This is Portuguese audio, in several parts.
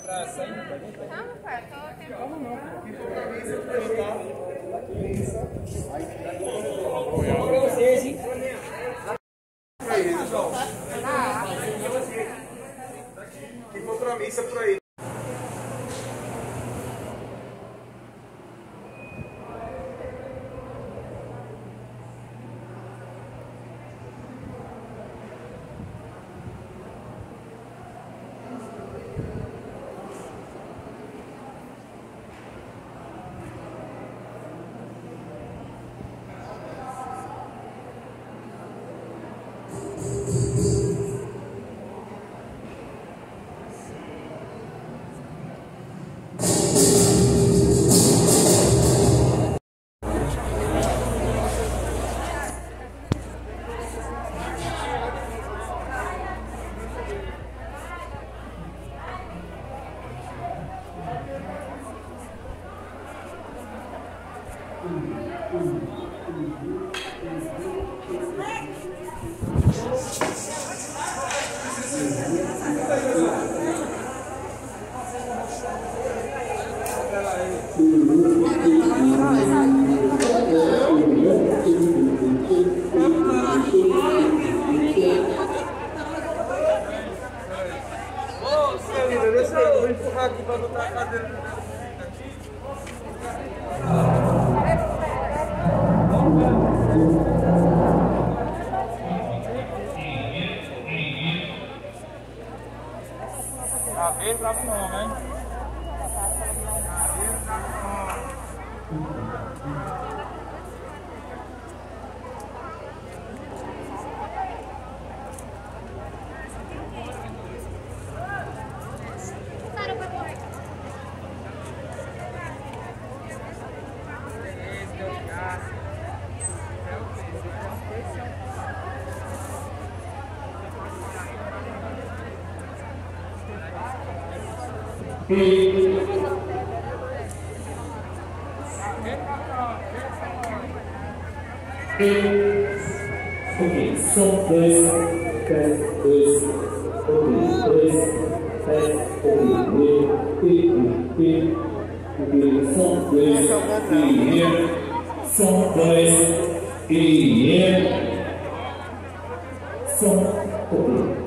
Que compromisso por aí. Deixa eu empurrar aqui para botar a cadeira. Cadeira pra não, né? Ok, som 2, teste 2, ok, 2, teste, ok, som 2, som 2, som, ok.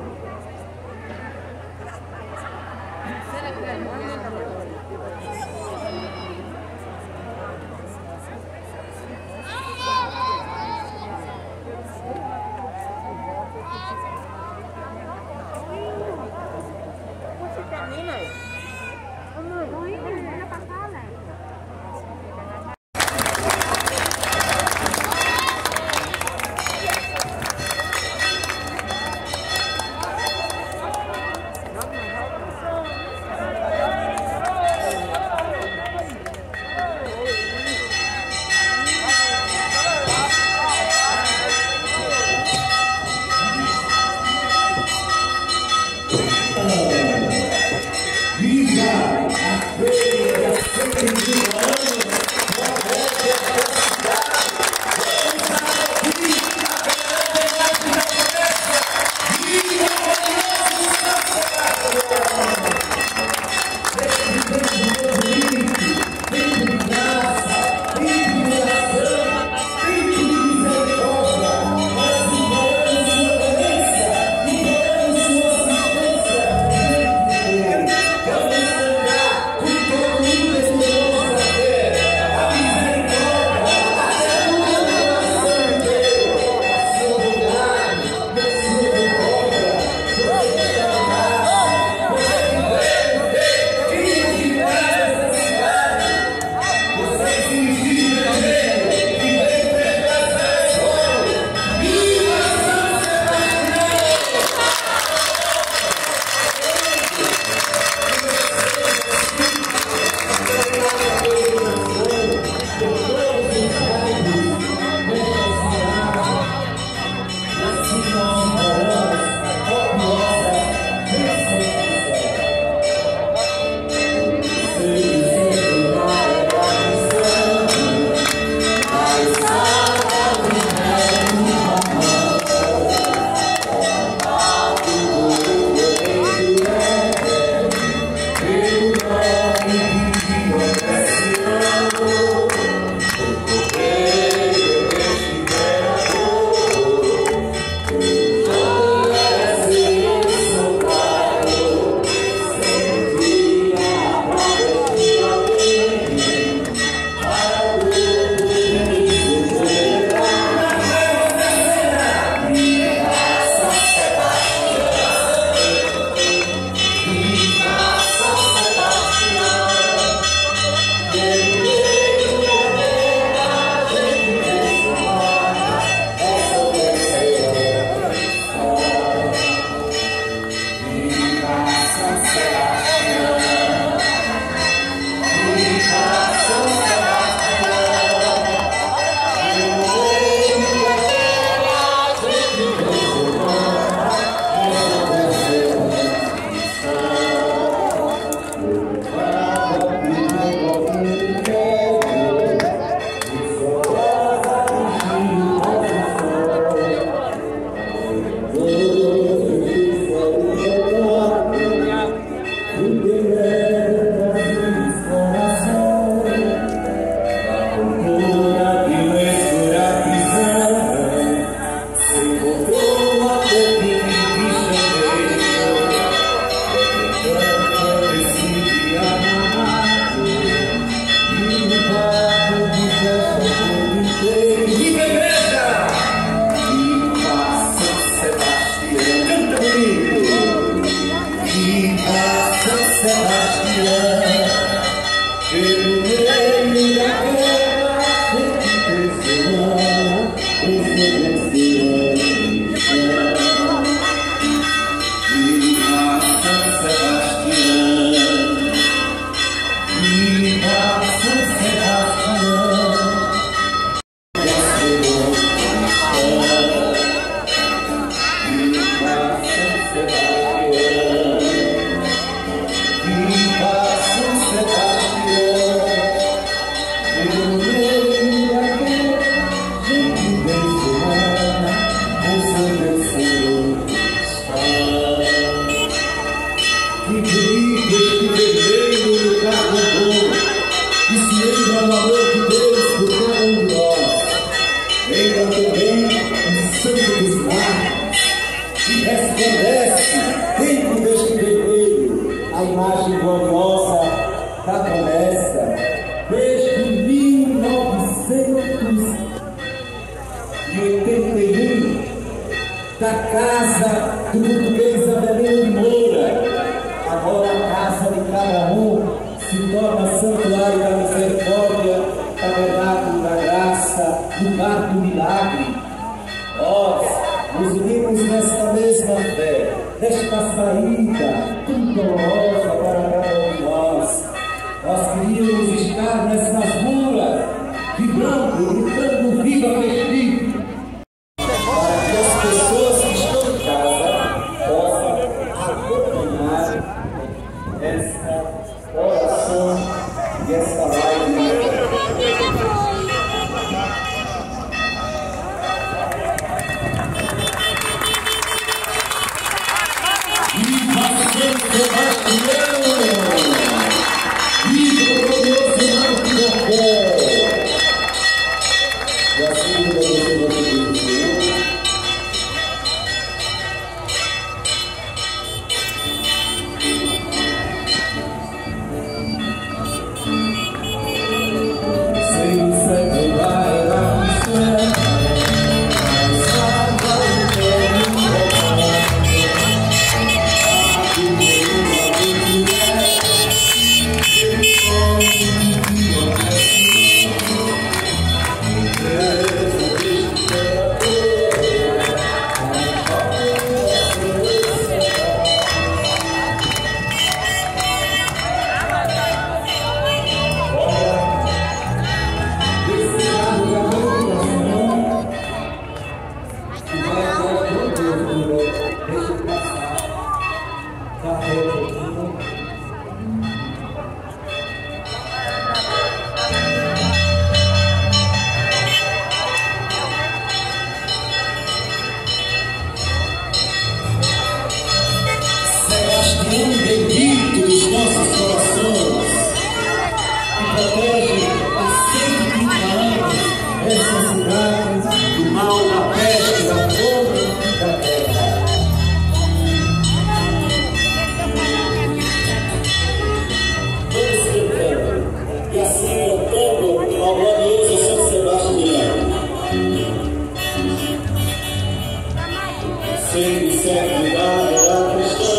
que resplandece dentro deste vermelho a imagem gloriosa da promessa. Desde 1981, da casa do português Avelino de Moura, agora a casa de cada um se torna santuário da misericórdia, tabernáculo da graça, lugar do milagre. Nós nos unimos nesta mesma fé, nesta saída tão dolorosa para cada um de nós. Nós queríamos estar nessas ruas, vibrando, gritando viva Cristo, para que as pessoas que estão em casa possam acompanhar esta oração e esta live. Viva Santo Sebastião! Viva o glorioso Marco da Fé! E assim como você vai pedir o Senhor, sem sangue vai na missão, salva o teu bendito dos nossos corações, que protege há 130 anos essa cidade do mal, da peste, da fome e da guerra. Vamos cantando, e assim cantando ao glorioso São Sebastião. Sempre, sempre vai a cristã.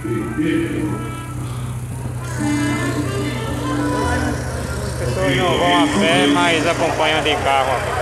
As pessoas não vão a pé, mas acompanham de carro.